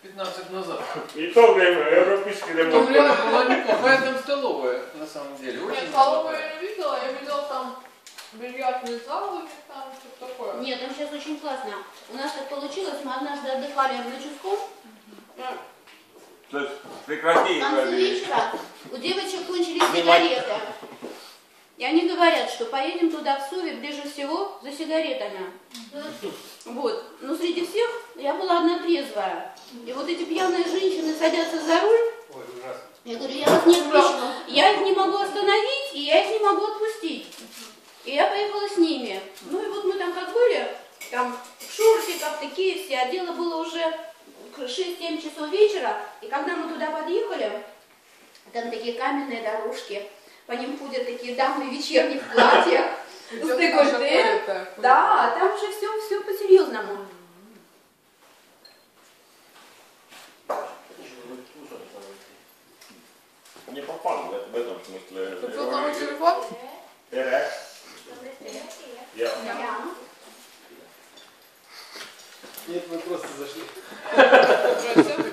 15 назад. И то время европейский ремонт. Там реально была неплохая там столовая, на самом деле. Очень Нет, столовую я не видела, я видела там бильярдный зал у них там, что-то такое. Нет, там сейчас очень классно. У нас так получилось, мы однажды отдыхали на Чуском. То есть прекрати. К концу вечера у девочек кончились сигареты. И они говорят, что поедем туда, в Суви, ближе всего, за сигаретами. Вот. Но среди всех я была одна трезвая. И вот эти пьяные женщины садятся за руль. Ой, ужасно. Я говорю, я вас не отпущу. Я их не могу остановить, и я их не могу отпустить. И я поехала с ними. Ну и вот мы там как были, там в шурфиках такие все, а дело было уже 6-7 часов вечера. И когда мы туда подъехали, там такие каменные дорожки, по ним ходят такие дамы в вечерних платьях, с декольте. Да, там уже все по-серьезному. Не попал в этом смысле. Ты взял новый телефон? Я. Нет, мы просто зашли.